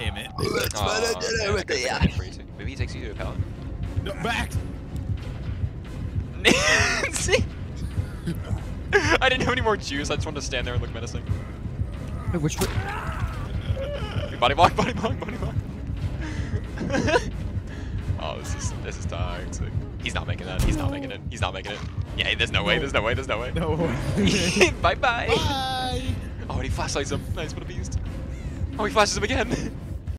Damn it. Oh, man, I could've taken it for you too. Maybe he takes you to a pallet. No, back. See? I didn't have any more juice. I just wanted to stand there and look menacing. Wait, which way? Body block, body block, body block. Oh, this is toxic. He's not making that. He's not making it. He's not making it. Yeah, there's no way. There's no way. There's no way. No. Bye bye. Bye. Oh, and he flashlights him. Nice, what a beast. Oh, he flashes him again.